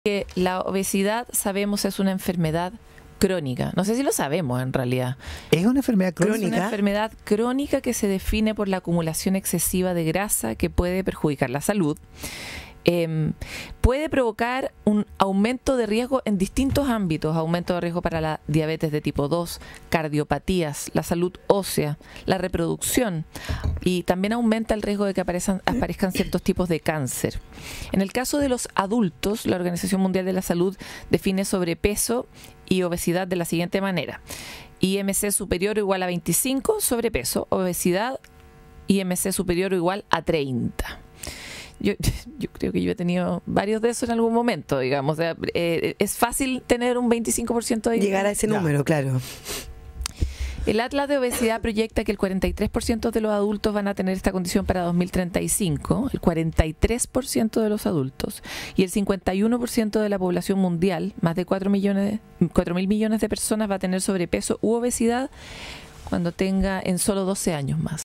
Que la obesidad, sabemos, es una enfermedad crónica. No sé si lo sabemos en realidad. ¿Es una enfermedad crónica? Es una enfermedad crónica que se define por la acumulación excesiva de grasa que puede perjudicar la salud. Puede provocar un aumento de riesgo en distintos ámbitos, aumento de riesgo para la diabetes de tipo 2, cardiopatías, la salud ósea, la reproducción, y también aumenta el riesgo de que aparezcan ciertos tipos de cáncer. En el caso de los adultos, la Organización Mundial de la Salud define sobrepeso y obesidad de la siguiente manera: IMC superior o igual a 25, sobrepeso; obesidad, IMC superior o igual a 30. Yo creo que yo he tenido varios de esos en algún momento, digamos. O sea, es fácil tener un 25% de... Llegar a ese número, claro. El Atlas de Obesidad proyecta que el 43% de los adultos van a tener esta condición para 2035, el 43% de los adultos, y el 51% de la población mundial, más de 4.000 millones de personas, va a tener sobrepeso u obesidad cuando tenga en solo 12 años más.